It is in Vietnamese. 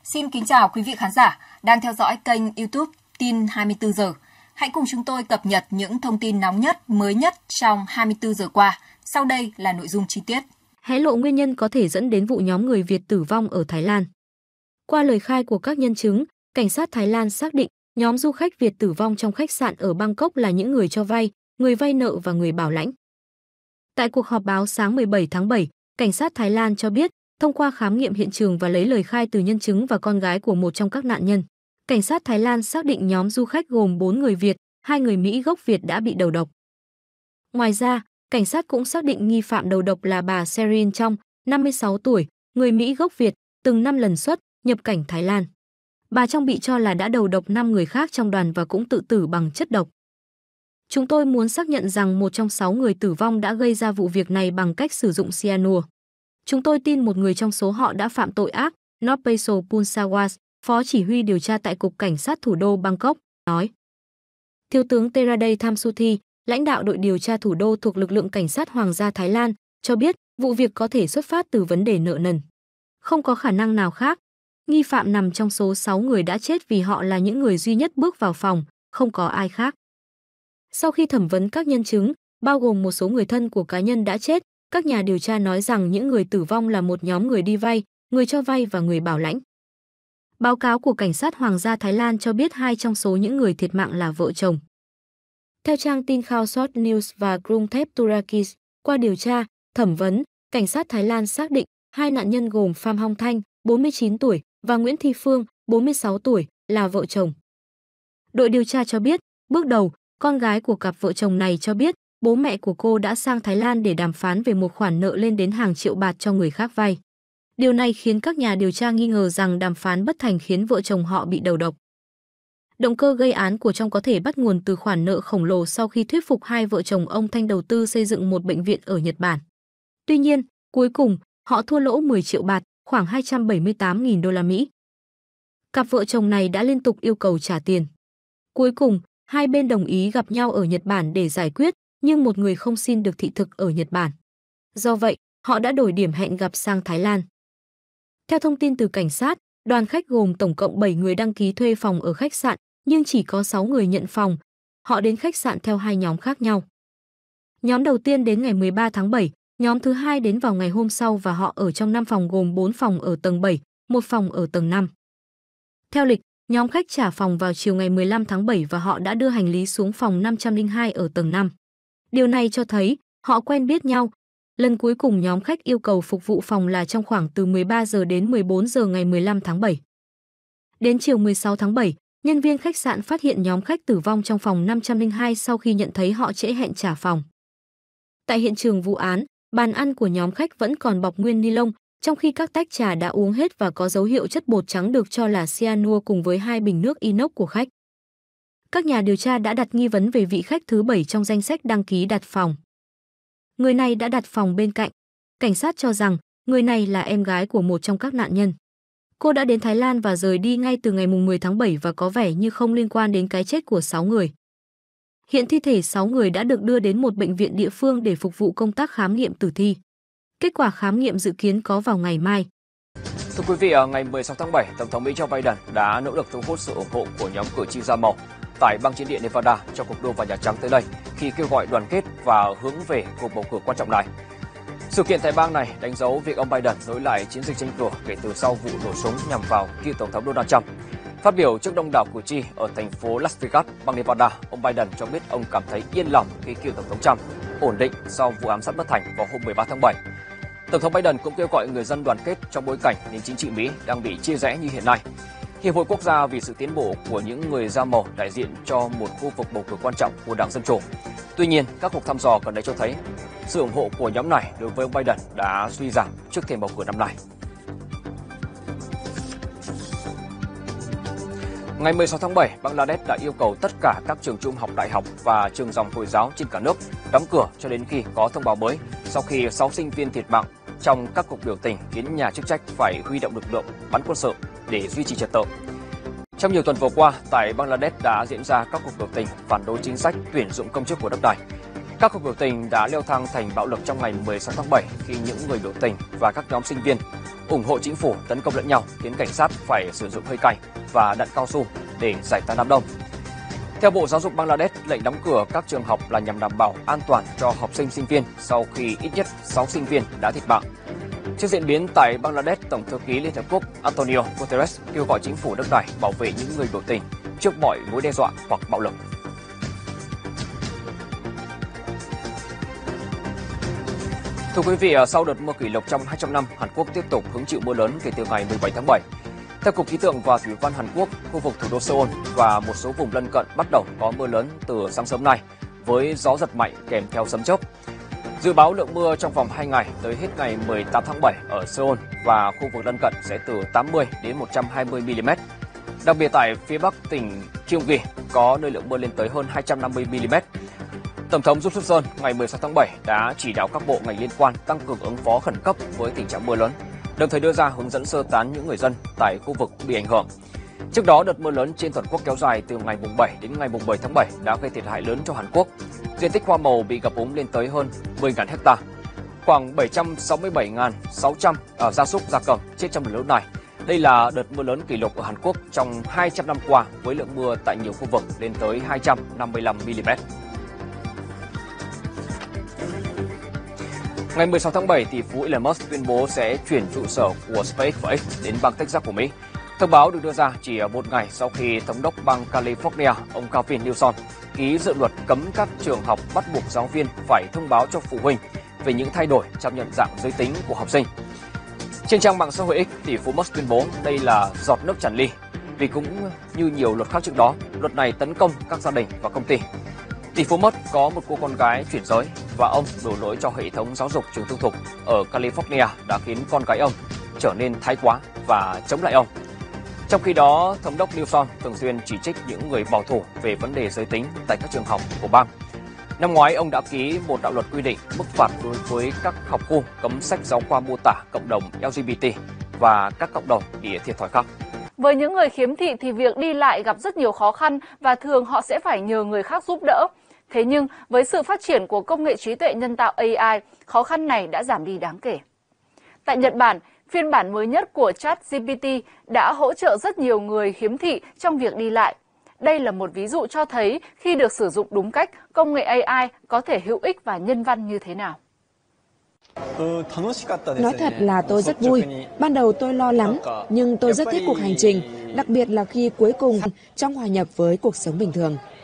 Xin kính chào quý vị khán giả đang theo dõi kênh YouTube Tin 24 giờ. Hãy cùng chúng tôi cập nhật những thông tin nóng nhất, mới nhất trong 24 giờ qua. Sau đây là nội dung chi tiết. Hé lộ nguyên nhân có thể dẫn đến vụ nhóm người Việt tử vong ở Thái Lan. Qua lời khai của các nhân chứng, cảnh sát Thái Lan xác định nhóm du khách Việt tử vong trong khách sạn ở Bangkok là những người cho vay, người vay nợ và người bảo lãnh. Tại cuộc họp báo sáng 17 tháng 7, cảnh sát Thái Lan cho biết, thông qua khám nghiệm hiện trường và lấy lời khai từ nhân chứng và con gái của một trong các nạn nhân, cảnh sát Thái Lan xác định nhóm du khách gồm 4 người Việt, 2 người Mỹ gốc Việt đã bị đầu độc. Ngoài ra, cảnh sát cũng xác định nghi phạm đầu độc là bà Serin Trong, 56 tuổi, người Mỹ gốc Việt, từng 5 lần xuất nhập cảnh Thái Lan. Bà Trong bị cho là đã đầu độc 5 người khác trong đoàn và cũng tự tử bằng chất độc. Chúng tôi muốn xác nhận rằng một trong 6 người tử vong đã gây ra vụ việc này bằng cách sử dụng cyanua. Chúng tôi tin một người trong số họ đã phạm tội ác, Nopesol Punsawas, phó chỉ huy điều tra tại Cục Cảnh sát thủ đô Bangkok, nói. Thiếu tướng Teraday Thamsuthi, lãnh đạo đội điều tra thủ đô thuộc lực lượng cảnh sát Hoàng gia Thái Lan, cho biết vụ việc có thể xuất phát từ vấn đề nợ nần. Không có khả năng nào khác. Nghi phạm nằm trong số 6 người đã chết vì họ là những người duy nhất bước vào phòng, không có ai khác. Sau khi thẩm vấn các nhân chứng, bao gồm một số người thân của cá nhân đã chết, các nhà điều tra nói rằng những người tử vong là một nhóm người đi vay, người cho vay và người bảo lãnh. Báo cáo của cảnh sát Hoàng gia Thái Lan cho biết 2 trong số những người thiệt mạng là vợ chồng. Theo trang tin Khaosod News và Krungthep Turakis, qua điều tra, thẩm vấn, cảnh sát Thái Lan xác định 2 nạn nhân gồm Pham Hong Thanh, 49 tuổi, và Nguyễn Thị Phương, 46 tuổi, là vợ chồng. Đội điều tra cho biết, bước đầu, con gái của cặp vợ chồng này cho biết bố mẹ của cô đã sang Thái Lan để đàm phán về một khoản nợ lên đến hàng triệu baht cho người khác vay. Điều này khiến các nhà điều tra nghi ngờ rằng đàm phán bất thành khiến vợ chồng họ bị đầu độc. Động cơ gây án của Trong có thể bắt nguồn từ khoản nợ khổng lồ sau khi thuyết phục 2 vợ chồng ông Thanh đầu tư xây dựng một bệnh viện ở Nhật Bản. Tuy nhiên, cuối cùng, họ thua lỗ 10 triệu baht, khoảng 278.000 đô la Mỹ. Cặp vợ chồng này đã liên tục yêu cầu trả tiền. Cuối cùng, hai bên đồng ý gặp nhau ở Nhật Bản để giải quyết, nhưng một người không xin được thị thực ở Nhật Bản. Do vậy, họ đã đổi điểm hẹn gặp sang Thái Lan. Theo thông tin từ cảnh sát, đoàn khách gồm tổng cộng 7 người đăng ký thuê phòng ở khách sạn, nhưng chỉ có 6 người nhận phòng. Họ đến khách sạn theo 2 nhóm khác nhau. Nhóm đầu tiên đến ngày 13 tháng 7, nhóm thứ hai đến vào ngày hôm sau và họ ở trong 5 phòng gồm 4 phòng ở tầng 7, 1 phòng ở tầng 5. Theo lịch, nhóm khách trả phòng vào chiều ngày 15 tháng 7 và họ đã đưa hành lý xuống phòng 502 ở tầng 5. Điều này cho thấy họ quen biết nhau. Lần cuối cùng nhóm khách yêu cầu phục vụ phòng là trong khoảng từ 13 giờ đến 14 giờ ngày 15 tháng 7. Đến chiều 16 tháng 7, nhân viên khách sạn phát hiện nhóm khách tử vong trong phòng 502 sau khi nhận thấy họ trễ hẹn trả phòng. Tại hiện trường vụ án, bàn ăn của nhóm khách vẫn còn bọc nguyên ni lông, trong khi các tách trà đã uống hết và có dấu hiệu chất bột trắng được cho là cyanua cùng với 2 bình nước inox của khách. Các nhà điều tra đã đặt nghi vấn về vị khách thứ 7 trong danh sách đăng ký đặt phòng. Người này đã đặt phòng bên cạnh. Cảnh sát cho rằng người này là em gái của một trong các nạn nhân. Cô đã đến Thái Lan và rời đi ngay từ ngày 10 tháng 7 và có vẻ như không liên quan đến cái chết của 6 người. Hiện thi thể 6 người đã được đưa đến một bệnh viện địa phương để phục vụ công tác khám nghiệm tử thi. Kết quả khám nghiệm dự kiến có vào ngày mai. Thưa quý vị, ngày 16 tháng 7, Tổng thống Mỹ Joe Biden đã nỗ lực thu hút sự ủng hộ của nhóm cử tri da màu tại bang chiến địa Nevada trong cuộc đua vào Nhà Trắng tới đây khi kêu gọi đoàn kết và hướng về cuộc bầu cử quan trọng này. Sự kiện tại bang này đánh dấu việc ông Biden nối lại chiến dịch tranh cử kể từ sau vụ nổ súng nhằm vào cựu Tổng thống Donald Trump. Phát biểu trước đông đảo cử tri ở thành phố Las Vegas, bang Nevada, ông Biden cho biết ông cảm thấy yên lòng khi cựu Tổng thống Trump ổn định sau vụ ám sát bất thành vào hôm 13 tháng 7. Tổng thống Biden cũng kêu gọi người dân đoàn kết trong bối cảnh nền chính trị Mỹ đang bị chia rẽ như hiện nay. Hiệp hội Quốc gia vì sự tiến bộ của những người da màu đại diện cho một khu vực bầu cử quan trọng của Đảng Dân Chủ. Tuy nhiên, các cuộc thăm dò gần đây cho thấy sự ủng hộ của nhóm này đối với ông Biden đã suy giảm trước thềm bầu cử năm nay. Ngày 16 tháng 7, Bangladesh đã yêu cầu tất cả các trường trung học đại học và trường dòng Hồi giáo trên cả nước đóng cửa cho đến khi có thông báo mới sau khi 6 sinh viên thiệt mạng trong các cuộc biểu tình khiến nhà chức trách phải huy động lực lượng bắn quân sự để duy trì trật tự. Trong nhiều tuần vừa qua, tại Bangladesh đã diễn ra các cuộc biểu tình phản đối chính sách tuyển dụng công chức của nước này. Các cuộc biểu tình đã leo thang thành bạo lực trong ngày 16 tháng 7 khi những người biểu tình và các nhóm sinh viên ủng hộ chính phủ tấn công lẫn nhau khiến cảnh sát phải sử dụng hơi cay và đạn cao su để giải tán đám đông. Theo Bộ Giáo dục Bangladesh, lệnh đóng cửa các trường học là nhằm đảm bảo an toàn cho học sinh sinh viên sau khi ít nhất 6 sinh viên đã thiệt mạng. Trước diễn biến tại Bangladesh, Tổng thư ký Liên Hợp Quốc Antonio Guterres kêu gọi chính phủ nước này bảo vệ những người biểu tình trước mọi mối đe dọa hoặc bạo lực. Thưa quý vị, sau đợt mưa kỷ lục trong 200 năm, Hàn Quốc tiếp tục hứng chịu mưa lớn kể từ ngày 17 tháng 7. Theo Cục Khí tượng và Thủy văn Hàn Quốc, khu vực thủ đô Seoul và một số vùng lân cận bắt đầu có mưa lớn từ sáng sớm nay, với gió giật mạnh kèm theo sấm chớp. Dự báo lượng mưa trong vòng 2 ngày tới hết ngày 18 tháng 7 ở Seoul và khu vực lân cận sẽ từ 80 đến 120 mm. Đặc biệt tại phía bắc tỉnh Gyeonggi có nơi lượng mưa lên tới hơn 250 mm. Tổng thống Yoon Suk Yeol ngày 16 tháng 7 đã chỉ đạo các bộ ngành liên quan tăng cường ứng phó khẩn cấp với tình trạng mưa lớn, đồng thời đưa ra hướng dẫn sơ tán những người dân tại khu vực bị ảnh hưởng. Trước đó, đợt mưa lớn trên toàn quốc kéo dài từ ngày 7 đến ngày 10 tháng 7 đã gây thiệt hại lớn cho Hàn Quốc. Diện tích hoa màu bị ngập úng lên tới hơn 10.000 ha. Khoảng 767.600 gia súc gia cầm chết trong đợt lũ này. Đây là đợt mưa lớn kỷ lục ở Hàn Quốc trong 200 năm qua với lượng mưa tại nhiều khu vực lên tới 255 mm. Ngày 16 tháng 7, tỷ phú Elon Musk tuyên bố sẽ chuyển trụ sở của SpaceX đến bang Texas của Mỹ. Thông báo được đưa ra chỉ một ngày sau khi thống đốc bang California, ông Gavin Newsom, ký dự luật cấm các trường học bắt buộc giáo viên phải thông báo cho phụ huynh về những thay đổi trong nhận dạng giới tính của học sinh. Trên trang mạng xã hội X, tỷ phú Musk tuyên bố đây là giọt nước tràn ly, vì cũng như nhiều luật khác trước đó, luật này tấn công các gia đình và công ty. Tỷ phú Musk có một cô con gái chuyển giới và ông đổ lỗi cho hệ thống giáo dục trường tư thục ở California đã khiến con gái ông trở nên thái quá và chống lại ông. Trong khi đó, thống đốc Newsom thường xuyên chỉ trích những người bảo thủ về vấn đề giới tính tại các trường học của bang. Năm ngoái, ông đã ký một đạo luật quy định mức phạt đối với các học khu cấm sách giáo khoa mô tả cộng đồng LGBT và các cộng đồng bị thiệt thòi khác. Với những người khiếm thị thì việc đi lại gặp rất nhiều khó khăn và thường họ sẽ phải nhờ người khác giúp đỡ. Thế nhưng, với sự phát triển của công nghệ trí tuệ nhân tạo AI, khó khăn này đã giảm đi đáng kể. Tại Nhật Bản, phiên bản mới nhất của ChatGPT đã hỗ trợ rất nhiều người khiếm thị trong việc đi lại. Đây là một ví dụ cho thấy khi được sử dụng đúng cách, công nghệ AI có thể hữu ích và nhân văn như thế nào. Nói thật là tôi rất vui. Ban đầu tôi lo lắng, nhưng tôi rất thích cuộc hành trình, đặc biệt là khi cuối cùng trong hòa nhập với cuộc sống bình thường.